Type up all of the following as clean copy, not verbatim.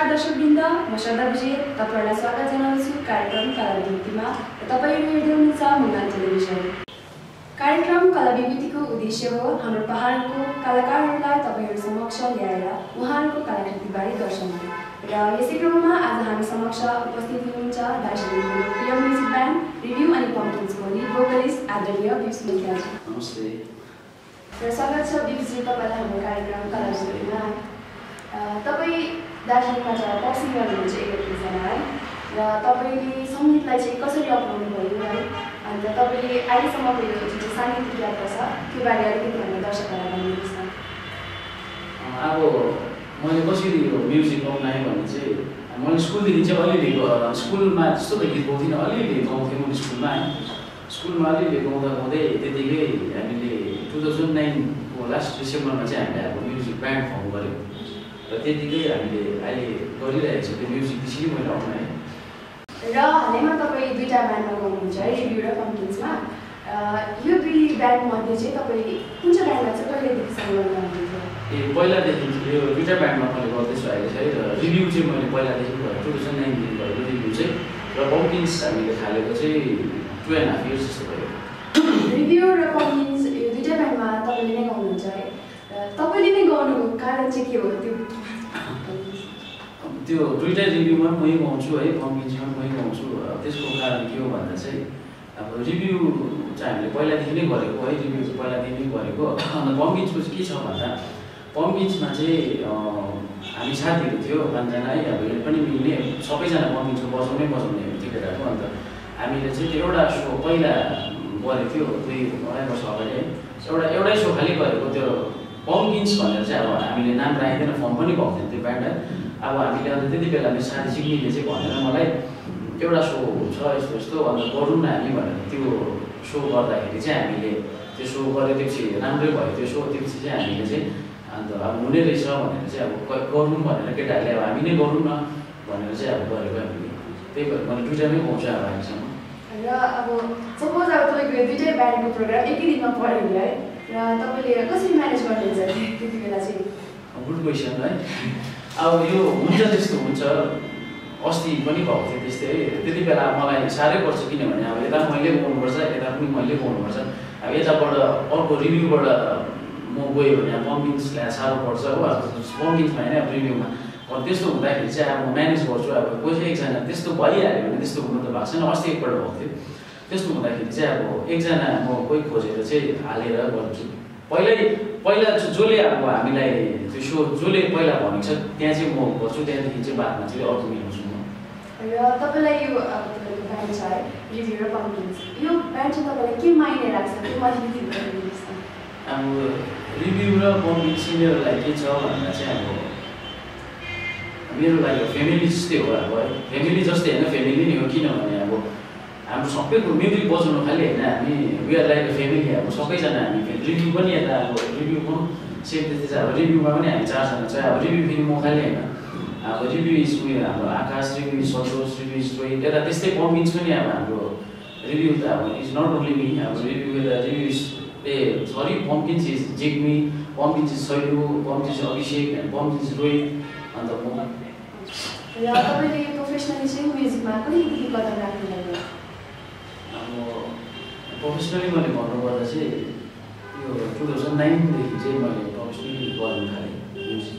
दर्शकवृन्द, म श्रद्धा विजय तपाईहरुलाई स्वागत जनाउँछु कार्यक्रम कला विभूतिमा र तपाईहरु हेर्दै हुनुहुन्छ मुंगान टेलिभिजन। कार्यक्रम कला विभूतिको उद्देश्य हो हाम्रो पहाडको कलाकारहरूलाई तपाईहरु समक्ष ल्याएर उहाँहरूको कलाकृतिबारे दर्शाउनु। र यसै क्रममा आज हामी समक्ष उपस्थित हुनुहुन्छ दार्जिलिङको लोकप्रिय म्युजिक ब्यान्ड रिभ्यू अनि पम्पकिन्सको लीड भोकलिस्ट आदरणीय बिप्स मुखियाजी। नमस्ते। र स्वागत छ बिप्सजी तपाईलाई हाम्रो कार्यक्रम कला विभूतिमा। तपाई दार्जिलिङबाट पप सिङ्गर हुनुहुन्छ एकजना है, र तपाईले संगीतलाई चाहिँ कसरी अपनाउनु भयो है, अन्त तपाईले अहिलेसम्मको यो जुन साङ्गीतिक यात्रा छ त्यो बारे अलिकति भनेर दर्शकहरूलाई भनिदिनुहोस् न। अब मैले कसरी यो म्युजिक अपनाएँ भने चाहिँ मैले स्कुलदेखि चाहिँ अलिअलि स्कुलमा त्यस्तो त गीत गाउँथिनँ, अलिअलि गाउँथेँ मैले स्कुलमा है। स्कुलमा अलिअलि गाउँदै त्यतिकै हामीले 2009को लास्ट डिसेम्बरमा चाहिँ हामीले अब म्युजिक ब्यान्ड फर्म गऱ्यौँ र त्यतिकै हामीले अहिले गरिरहेको छ त्यो म्युजिक त्यसरी मैले अपनाएँ। र हालैमा तपाईँ दुईवटा ब्यान्डमा गाउनुहुन्छ है, रिभ्यू र पम्पकिन्समा। यो दुई ब्यान्डमध्ये चाहिँ तपाईँ कुन चाहिँ ब्यान्डमा चाहिँ कहिलेदेखि सङ्गीत गाउनुहुन्छ? पहिलादेखि यो दुईवटा ब्यान्डमा मैले गर्दैछु अहिले चाहिँ, र रिभ्यू चाहिँ मैले पहिलादेखि गरेँ 2009देखि गरेको रिभ्यू चाहिँ, र पम्पकिन्स हामीले थालेको चाहिँ 2.5 years जस्तो भयो। रिभ्यू र पम्पकिन्स यो दुईवटा ब्यान्डमा तपाईँले नै गाउनुहुन्छ है, र तपाईँले नै गाउनुको कारण चाहिँ के हो? त्यो दुईवटा रिभ्यूमा मै गाउँछु है, पम्पकिन्समा मै गाउँछु। त्यसको कारण के हो भन्दा चाहिँ अब रिभ्यू चाहिँ हामीले पहिलादेखि नै गरेको है, रिभ्यू चाहिँ पहिलादेखि नै गरेको। अन्त पम्पकिन्सको चाहिँ के छ भन्दा पम्पकिन्समा चाहिँ हामी साथीहरू थियो 5जना है, अब यो पनि मिल्ने सबैजना पम्पकिन्सको बजाउने थियो केटाको। अन्त हामीले चाहिँ त्यो एउटा सो पहिला गरेको थियो 2-2.5 वर्ष अगाडि है, एउटै सो खालि गरेको त्यो पम्पकिन्स भनेर चाहिँ अब हामीले नाम राखिँदैन, फर्म पनि भएको थियो त्यो ब्यान्ड है। अब हामीले अन्त त्यति बेला मेरो साथी सिक्नेले चाहिँ भनेर मलाई एउटा सो छ यस्तो यस्तो अन्त गरौँ न हामी भनेर त्यो सो गर्दाखेरि चाहिँ हामीले त्यो सो गरेँ, त्यसपछि राम्रै भयो त्यो सो। त्यसपछि चाहिँ हामीले चाहिँ अन्त अब हुने रहेछ भनेर चाहिँ अब गरौँ भनेर केटाहरूले अब हामी नै गरौँ न भनेर चाहिँ अब गरेको हामीले। त्यही भएर मैले दुईवटामै गाउँछु अब हामीसँग। र अब सपोज अब तपाईँको दुईवटै ब्यान्डको प्रोग्राम एकै दिनमा पऱ्यो है, र तपाईँले कसरी म्यानेज गर्नुहुन्छ त्यति बेला चाहिँ? गुड क्वेसन है। अब यो हुन्छ त्यस्तो हुन्छ, अस्ति पनि भएको थियो त्यस्तै है। त्यति बेला मलाई साह्रै पर्छ, किनभने अब यता मैले गाउनुपर्छ, यता पनि मैले गाउनुपर्छ। अब यताबाट अर्को रिभ्यूबाट म गयो भने अब पम्पकिन्सलाई साह्रो पर्छ हो, अब पम्पकिन्समा होइन अब रिभ्यूमा। त्यस्तो हुँदाखेरि चाहिँ अब म म्यानेज गर्छु। अब कोही एकजना त्यस्तो भइहाल्यो भने त्यस्तो हुनु त भएको छैन, अस्ति एकपल्ट भएको थियो। त्यस्तो हुँदाखेरि चाहिँ अब एकजना म कोही खोजेर चाहिँ हालेर गर्छु। पहिला जसले अब हामीलाई त्यो सो जसले पहिला भनेको छ त्यहाँ चाहिँ म गर्छु, त्यहाँदेखि चाहिँ बादमा चाहिँ अर्को मिलाउँछु म। र तपाईँलाई यो अब तपाईँको ब्यान्ड छ है, रिभ्यू र पम्पकिन्स, यो ब्यान्ड चाहिँ तपाईँलाई के माइने राख्छ त्यो अलिकति बताइदिनुहोस् न। अब रिभ्यू र पम्पकिन्स मेरो लागि के छ भन्दा चाहिँ अब मेरो लागि फ्यामिली जस्तै हो अब है, फ्यामिली जस्तै होइन फ्यामिली नै हो। किनभने अब हाम्रो सबैको म्युजिक बजाउनु खालि होइन, हामी we are like a family. अब सबैजना हामी रिभ्यू पनि यता अब रिभ्यूको सेम त्यस्तै छ। अब रिभ्यूमा पनि हामी 4जना छ। अब रिभ्यू फेरि म खालि होइन, अब रिभ्यू इज उयो हाम्रो Akash, review is Santosh, review is Rohit, यता त्यस्तै पम्पकिन्स पनि अब हाम्रो रिभ्यू त अब इज नट ओन्ली मी। अब review is sorry pumpkins is Jigmi, pumpkins is Sailu, pumpkins is Abhishek, pumpkins is Rohit, अन्त म। र तपाईँले प्रोफेसनली चाहिँ म्युजिकमा कहिलेदेखि कदम राख्नुभयो? अब प्रोफेसनली मैले भन्नुपर्दा चाहिँ यो 2009देखि चाहिँ मैले प्रोफेसनली गर्नु थालेँ म्युजिक।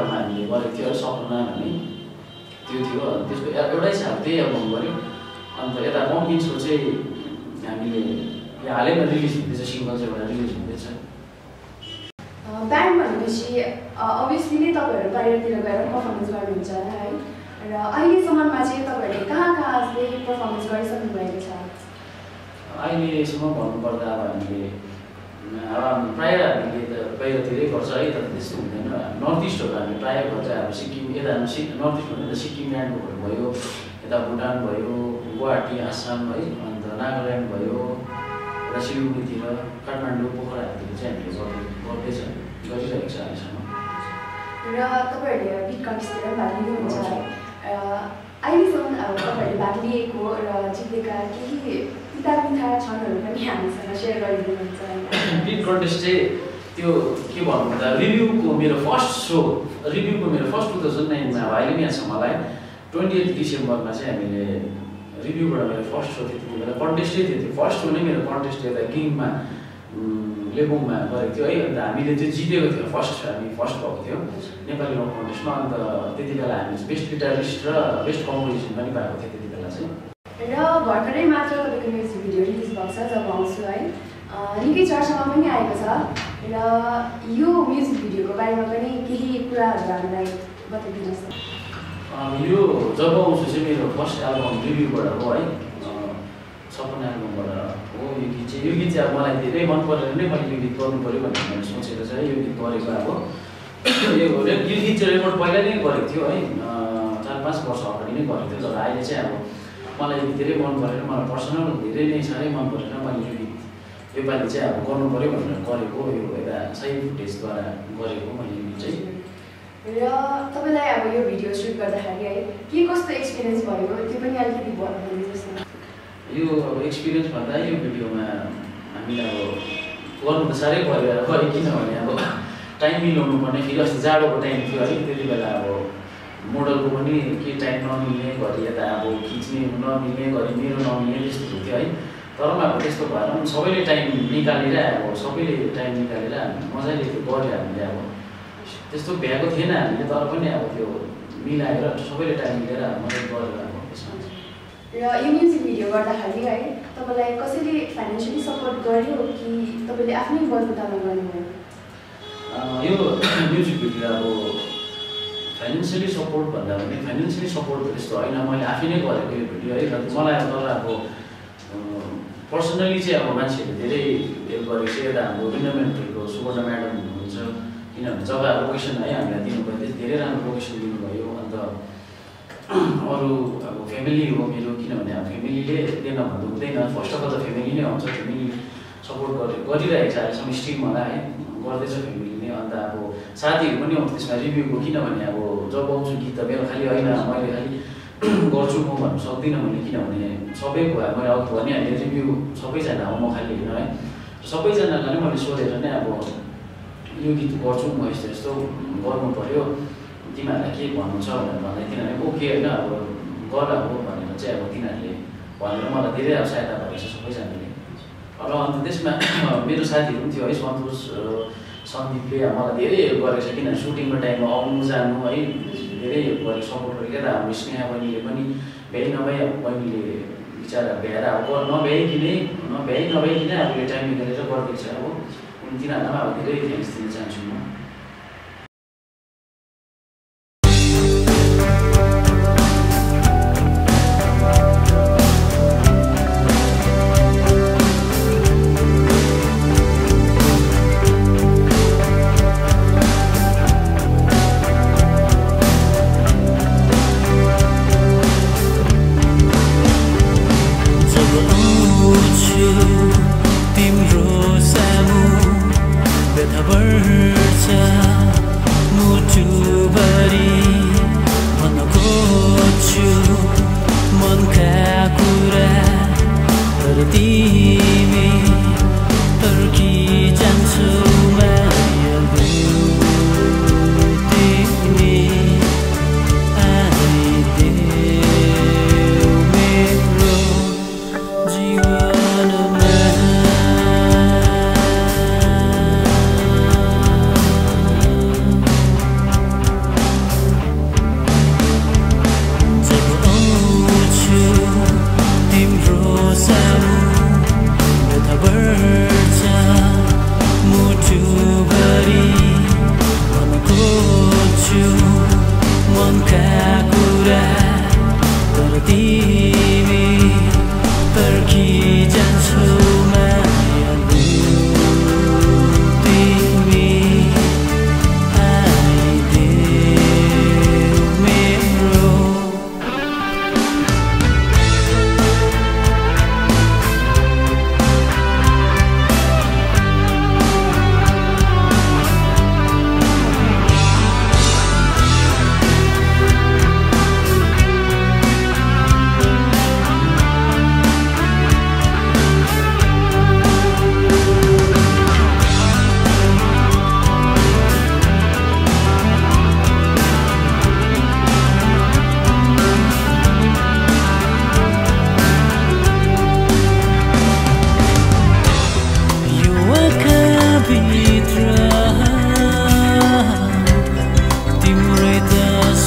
ठाउँमा हामीले गरेको थियो सपना भन्ने त्यो थियो। त्यसको एउटै छ त्यही एल्बम गऱ्यो। अन्त यता पम्किन्सको चाहिँ हामीले हालैमा रिलिज हुँदैछ, सिङ्गल चाहिँ एउटा रिलिज हुँदैछ। ब्यान्ड भनेपछि अभियसली नै तपाईँहरू बाहिरतिर गएर पर्फर्मेन्स गर्नुहुन्छ होइन है, र अहिलेसम्ममा चाहिँ तपाईँहरूले कहाँ चाहिँ पर्फर्मेन्स गरिसक्नु भएको छ? अहिलेसम्म भन्नुपर्दा अब हामीले प्रायः हामीले त बाहिरतिरै गर्छ है, तर त्यस्तो हुँदैन। नर्थ इस्टहरू हामी प्रायः गर्छ। अब सिक्किम यता नर्थ इस्ट भन्दा सिक्किम ल्यान्डहरू भयो, यता भुटान भयो, गुवाहाटी आसाम है, अन्त नागाल्यान्ड भयो, र सिलगढीतिर काठमाडौँ पोखराहरूतिर चाहिँ हामीले गरिरहेको छ अहिलेसम्म। र तपाईँहरूले बिट कन्टेस्टतिर भाग लिनुहुन्छ है, अहिलेसम्म अब तपाईँहरूले भाग लिएको र जितेका केही पिता क्षणहरू पनि हामीसँग सेयर गरिदिनुहुन्छ? बिट कन्टेस्ट चाहिँ त्यो के भन्नु भन्दा रिभ्यूको मेरो फर्स्ट 2009मा अब अहिले पनि याद छ मलाई। 28 डिसेम्बरमा चाहिँ हामीले रिभ्यूबाट मेरो फर्स्ट सो थियो। त्यति बेला कन्टेस्टै थियो, फर्स्ट सो नै मेरो कन्टेस्ट यता किङमा लेबुङमा गरेको थियो है। अन्त हामीले त्यो जितेको थियो, हामी फर्स्ट भएको थियो नेपाली रक कन्टेस्टमा। अन्त त्यति बेला हामी बेस्ट गिटारिस्ट र बेस्ट कम्पोजिसन पनि पाएको थियो त्यति बेला चाहिँ। र भर्खरै मात्र तपाईँको म्युजिक भिडियो रिलिज भएको छ जब आउँछु है, निकै चर्चामा पनि आएको छ। र यो म्युजिक भिडियोको बारेमा पनि केही कुराहरू हामीलाई बताइदिनुहोस् न। यो जब आउँछु चाहिँ मेरो फर्स्ट एल्बम रिभ्यूबाट हो है, सपना एल्बमबाट हो। यो गीत चाहिँ अब मलाई धेरै मन परेर नै मैले यो गीत गर्नु पऱ्यो भनेर मैले सोचेको चाहिँ यो गीत गरेको अब यो गीत चाहिँ रेकर्ड पहिला नै गरेको थियो है, 4-5 वर्ष अगाडि नै गरेको थियो। तर अहिले चाहिँ अब मलाई यो गीत धेरै मन परेर, मलाई पर्सनल धेरै नै साह्रै मन परेर मैले यो गीत योपालि चाहिँ अब गर्नु पऱ्यो भनेर गरेको। यो एउटा सही फुटेजद्वारा गरेको मैले यो गीत चाहिँ। र तपाईँलाई अब यो भिडियो सुट गर्दाखेरि है के कस्तो एक्सपिरियन्स भयो त्यो पनि अलिकति भनिदिनुहोस् न। यो अब एक्सपिरियन्स भन्दा यो भिडियोमा हामीले अब गर्नु त साह्रै पऱ्यो किनभने अब टाइम मिलाउनु पर्ने। फेरि अस्ति जाडोको टाइम थियो है, त्यति बेला अब मोडलको पनि के टाइम नमिल्ने घरि, यता अब खिच्ने नमिल्ने घरि मेरो नमिल्ने त्यस्तो हुन्थ्यो है। तर पनि अब त्यस्तो भएर पनि सबैले टाइम निकालेर मजाले त्यो गऱ्यो हामीले। अब त्यस्तो भ्याएको थिएन हामीले, तर पनि अब त्यो मिलाएर सबैले टाइम मिलेर मजाले गरेर अब त्यसमा। र यो म्युजिक भिडियो गर्दाखेरि है तपाईँलाई कसैले फाइनेन्सियली सपोर्ट गर्यो कि तपाईँले आफ्नै बलबुतामा गर्नुभयो? यो म्युजिक भिडियो अब फाइनेन्सियली सपोर्ट भन्दा पनि फाइनेन्सियली सपोर्ट त्यस्तो होइन, मैले आफै नै गरेको यो भिडियो है। मलाई तर अब पर्सनली चाहिँ अब मान्छेहरूले धेरै हेल्प गरेको छ। यता हाम्रो टुर्नामेन्टहरूको सुवर्ण म्याडम हुनुहुन्छ, किनभने जग्गा लोकेसन है हामीलाई दिनुभयो, धेरै राम्रो लोकेसन दिनुभयो। अन्त अरू अब फ्यामिली हो मेरो, किनभने अब फ्यामिलीले दिएन भन्दा हुँदैन, फर्स्ट अफ अल त फ्यामिली नै आउँछ। फ्यामिली सपोर्ट गरिरहेको छ अहिलेसम्म स्टिल मलाई है, गर्दैछ फ्यामिलीले। अन्त अब साथीहरू पनि आउँछ त्यसमा रिभ्यूको, किनभने अब जब आउँछु गीत त मेरो खालि होइन, मैले खालि गर्छु म भन्नु सक्दिनँ मैले, किनभने सबैको मैले अघि भनिहालेँ रिभ्यू सबैजना हो, म खालि होइन है। सबैजनालाई नै मैले सोधेर नै अब यो गीत गर्छु म यस्तो यस्तो गर्नु पऱ्यो, तिमीहरूलाई के भन्नु छ भनेर भन्दै तिनीहरूले ओके होइन अब गर हो भनेर चाहिँ अब तिनीहरूले भनेर मलाई धेरै अब सहायता भएको छ सबैजनाले। र अन्त त्यसमा मेरो साथीहरू पनि थियो है, सन्तोष सन्दीपले मलाई धेरै हेल्प गरेको छ, किनभने सुटिङको टाइममा आउनु जानु है धेरै हेल्प गरेको सपोर्ट गरेको। यता हाम्रो स्नेहा बहिनीले पनि भ्याइ नभई अब बहिनीले बिचरा भ्याएर अब नभ्याइकनै आफूले टाइम निकालेर गरिदिएको छ। अब तिनीहरूलाई अब धेरै थ्याङ्क्स दिन चाहन्छु म। तिम्रो सामु व्यथा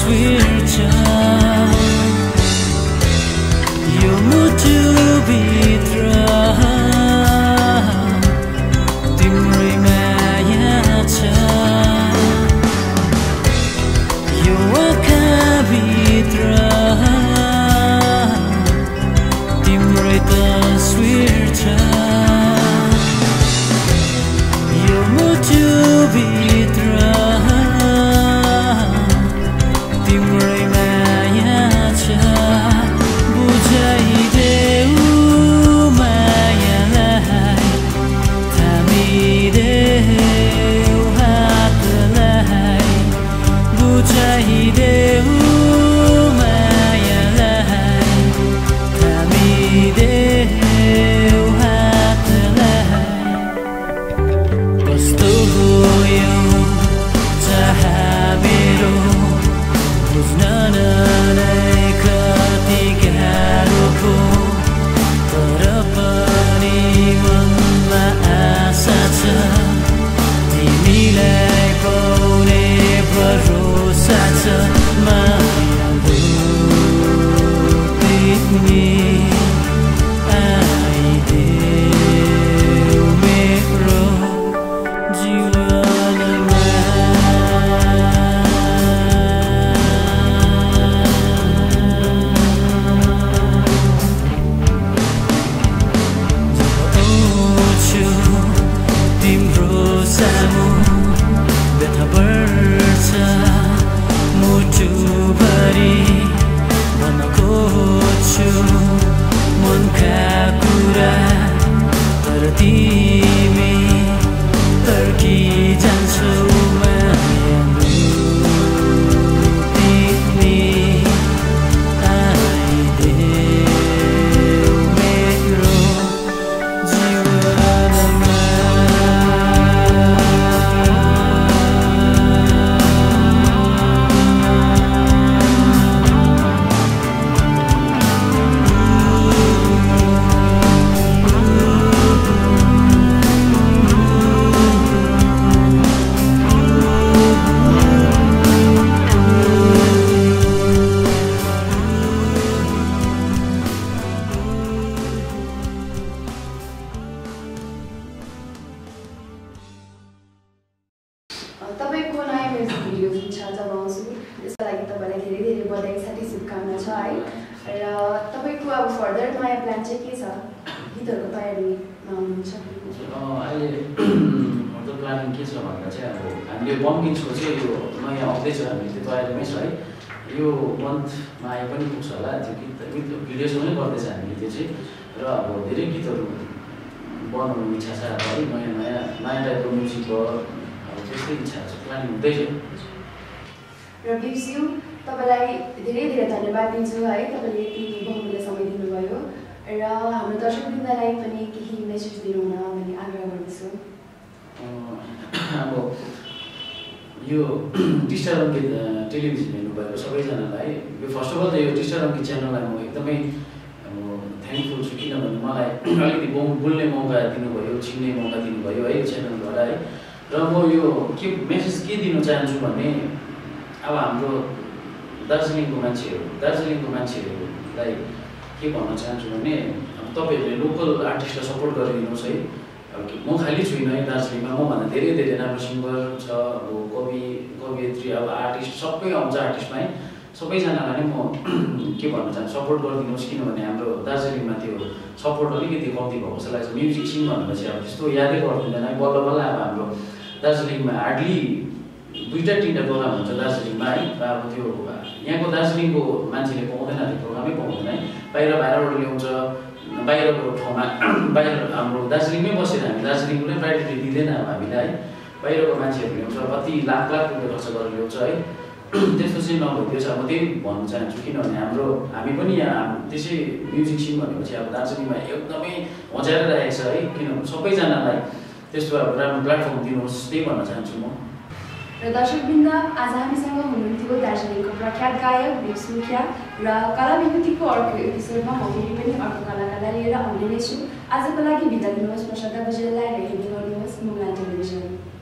तस्विर छ यो मुटुभित्र तिम्रै माया छ यो आँखाभित्र तिम्रै तस्विर छ यो मुटुभित्र तिम्रै माया छ बुझाइदेऊ मायालाई थामिदेऊ हातलाई बुझाइदेऊ मायालाई थामिदेऊ हातलाई कस्तो हो यो चाह मेरो बुझ्न नै कति गाह्रो पो तर पनि मनमा आशा छ तिमीलाई पाउने भरोसा छ मायालु तिमी आइदेऊ मेरो जीवनमा तिम्रो सामु व्यथा बढ्छ मुटुभरि भन्न खोज्छु मनका कुरा तर तिमी तर्किजान्छौ मायालु तिमी आइदेऊ मेरो जीवनमा तपाईको नयाँ म्युजिक भिडियो जुन छ जब आउँछु त्यसको लागि तपाईँलाई धेरै धेरै बधाई साथै शुभकामना छ है र तपाईँको अब फर्दर नयाँ प्लान चाहिँ के छ गीतहरूको तयारीमा हुनुहुन्छ अहिले हाम्रो प्लानिङ के छ भन्दा चाहिँ अब हामीले बम्किन्सको चाहिँ यो नयाँ आउँदैछ हामी त्यो तयारीमै छ है यो मन्थमा आए पनि पुग्छ होला त्यो गीत भिडियोसम्म नै गर्दैछ हामीले त्यो चाहिँ र अब धेरै गीतहरू बनाउनु इच्छा छ है नयाँ टाइपको म्युजिक भयो त्यस्तै इच्छा छ प्लानिङ हुँदैछ र बिप्स्यु तपाईँलाई धेरै धेरै धन्यवाद दिन्छु है तपाईँले यति बहुमूल्य समय दिनुभयो र हाम्रो दर्शकवृन्दलाई पनि केही मेसेज दिनुहुन भन्ने आग्रह गर्दछु अब यो टिस्टा रङ्गी टेलिभिजन हेर्नुभएको सबैजनालाई यो फर्स्ट अफ अल त यो टिस्टा रङ्गी च्यानललाई म एकदमै अब थ्याङ्कफुल छु किनभने मलाई अलिकति बोल्ने मौका दिनुभयो चिन्ने मौका दिनुभयो है यो च्यानलद्वारा है र म यो के मेसेज के दिन चाहन्छु भने अब हाम्रो दार्जिलिङको मान्छेहरूलाई के भन्न चाहन्छु भने अब तपाईँहरूले लोकल आर्टिस्टलाई सपोर्ट गरिदिनुहोस् है अब म खालि छुइनँ है दार्जिलिङमा मभन्दा धेरै धेरै राम्रो सिङ्गर छ अब कवियत्री अब आर्टिस्ट सबै आउँछ आर्टिस्टमा है सबैजनालाई नै म के भन्न चाहन्छु सपोर्ट गरिदिनुहोस् किनभने हाम्रो दार्जिलिङमा त्यो सपोर्ट अलिकति कम्ती भएको जस्तो लाग्छ म्युजिक सिन भनेपछि अब त्यस्तो यादै गर्दैन है बल्ल बल्ल अब हाम्रो दार्जिलिङमा हार्डली 2-3 प्रोग्राम हुन्छ दार्जिलिङमा है अब त्यो यहाँको दार्जिलिङको मान्छेले पाउँदैन त्यो प्रोग्रामै पाउँदैन है बाहिरबाट ल्याउँछ बाहिरको ठाउँमा बाहिर हाम्रो दार्जिलिङमै बसेर हामी दार्जिलिङको नै प्रायोरिटी दिँदैन अब हामीलाई है बाहिरको मान्छेहरू ल्याउँछ कति लाख रुपियाँ खर्च गरेर ल्याउँछ है त्यस्तो चाहिँ नभइदियोस् अब म त्यही भन्न चाहन्छु किनभने हामी पनि यहाँ त्यसै म्युजिक सिन भनेपछि अब दार्जिलिङमा एकदमै हजाएर राखेको छ है किनभने सबैजनालाई त्यस्तो अब राम्रो प्लेटफर्म दिनुहोस् त्यही भन्न चाहन्छु म र दर्शकवृन्द आज हामीसँग हुनुहुन्थ्यो दार्जिलिङको प्रख्यात गायक बिप्स मुखिया र कला विभूतिको अर्को एपिसोडमा म फेरि पनि अर्को कलाकारलाई लिएर आउने नै छु आजको लागि बिदा दिनुहोस् म श्रद्धा बजेललाई हेर्दै गर्नुहोस् मुगलान टेलिभिजन